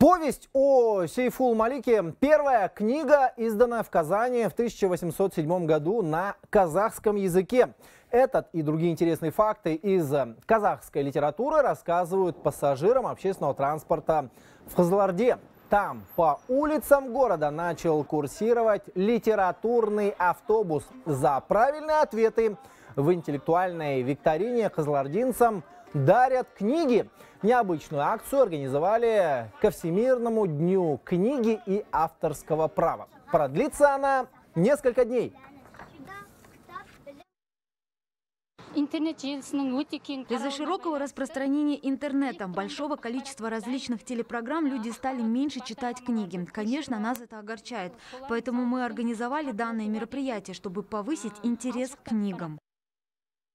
Повесть о Сейфул Малике – первая книга, изданная в Казани в 1807 году на казахском языке. Этот и другие интересные факты из казахской литературы рассказывают пассажирам общественного транспорта в Кызылорде. Там по улицам города начал курсировать литературный автобус. За правильные ответы в интеллектуальной викторине кызылординцам дарят книги. Необычную акцию организовали ко Всемирному дню книги и авторского права. Продлится она несколько дней. Из-за широкого распространения интернета, большого количества различных телепрограмм, люди стали меньше читать книги. Конечно, нас это огорчает. Поэтому мы организовали данное мероприятие, чтобы повысить интерес к книгам.